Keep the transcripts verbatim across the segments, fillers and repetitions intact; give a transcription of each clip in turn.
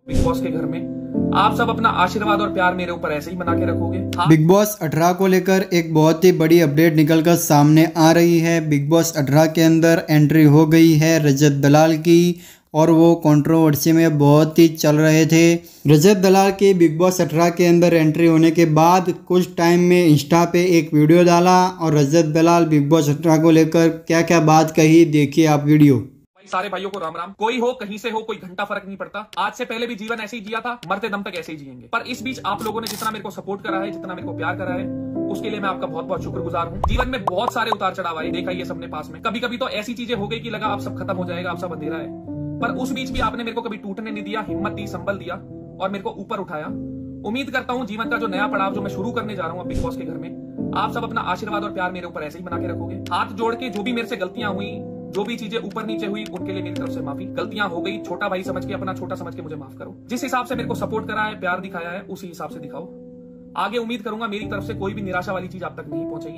Big boss के घर में आप सब अपना आशीर्वाद और प्यार मेरे ऊपर ऐसे ही बना के रखोगे। हाँ? बिग बॉस अठारह को लेकर एक बहुत ही बड़ी अपडेट निकलकर सामने आ रही है। बिग बॉस अठारह के अंदर एंट्री हो गई है रजत दलाल की और वो कंट्रोवर्सी में बहुत ही चल रहे थे। रजत दलाल की बिग बॉस अठारह के अंदर एंट्री होने के बाद कुछ टाइम में इंस्टा पे एक वीडियो डाला और रजत दलाल बिग बॉस अठारह को लेकर क्या क्या बात कही, देखिए आप वीडियो। सारे भाइयों को राम राम। कोई हो कहीं से हो कोई घंटा फर्क नहीं पड़ता। आज से पहले भी जीवन ऐसे ही जिया था, मरते दम तक ऐसे ही जिएंगे। पर इस बीच आप लोगों ने जितना मेरे को सपोर्ट करा है, जितना मेरे को प्यार करा है, उसके लिए मैं आपका बहुत बहुत शुक्रगुजार हूँ। जीवन में बहुत सारे उतार चढ़ाव आए, देखा ये सबने पास में। कभी कभी तो ऐसी चीजें हो गई कि लगा आप सब खत्म हो जाएगा, आप सब अंधेरा है। पर उस बीच भी आपने मेरे को कभी टूटने नहीं दिया, हिम्मत दी, संबल दिया और मेरे को ऊपर उठाया। उम्मीद करता हूँ जीवन का जो नया पड़ाव जो मैं शुरू करने जा रहा हूँ बिग बॉस के घर में, आप सब अपना आशीर्वाद और प्यार मेरे ऊपर ऐसे ही बना के रखोगे। हाथ जोड़ के जो भी मेरे से गलतियां हुई, जो भी चीजें ऊपर नीचे हुई, उनके लिए मेरी तरफ से माफी। गलतियां हो गई, छोटा भाई समझ के, अपना छोटा समझ के मुझे माफ करो। जिस हिसाब से मेरे को सपोर्ट करा है, प्यार दिखाया है, उसी हिसाब से दिखाओ। आगे उम्मीद करूंगा मेरी तरफ से कोई भी निराशा वाली चीज आप तक नहीं पहुंचेगी।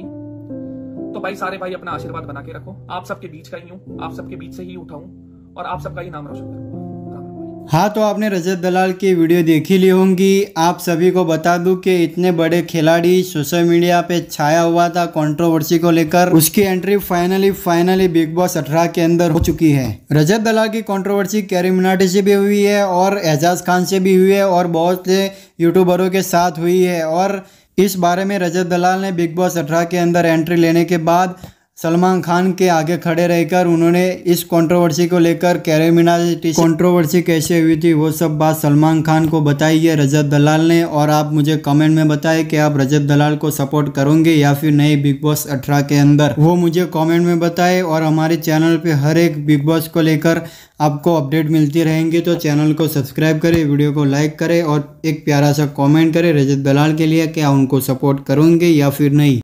तो भाई सारे भाई अपना आशीर्वाद बना के रखो। आप सबके बीच का ही हूं, आप सबके बीच से ही उठाऊं और आप सबका ही नाम रोशन करूंगा। हाँ, तो आपने रजत दलाल की वीडियो देखी ली होंगी। आप सभी को बता दूं कि इतने बड़े खिलाड़ी सोशल मीडिया पे छाया हुआ था कंट्रोवर्सी को लेकर, उसकी entry finally finally Bigg Boss अठारह के अंदर हो चुकी है। रजत दलाल की कंट्रोवर्सी कैरी मिनाटी से भी हुई है और एजाज खान से भी हुई है और बहुत से यूट्यूबरों के साथ हुई है। और इस बारे में रजत दलाल ने बिग बॉस अठारह के अंदर एंट्री लेने के बाद सलमान खान के आगे खड़े रहकर उन्होंने इस कंट्रोवर्सी को लेकर कैरी मिनाटी कंट्रोवर्सी कैसे हुई थी वो सब बात सलमान खान को बताई है रजत दलाल ने। और आप मुझे कमेंट में बताएं कि आप रजत दलाल को सपोर्ट करोगे या फिर नहीं बिग बॉस अठारह के अंदर, वो मुझे कमेंट में बताएं। और हमारे चैनल पे हर एक बिग बॉस को लेकर आपको अपडेट मिलती रहेंगी, तो चैनल को सब्सक्राइब करें, वीडियो को लाइक करें और एक प्यारा सा कॉमेंट करें रजत दलाल के लिए, क्या उनको सपोर्ट करोगे या फिर नहीं।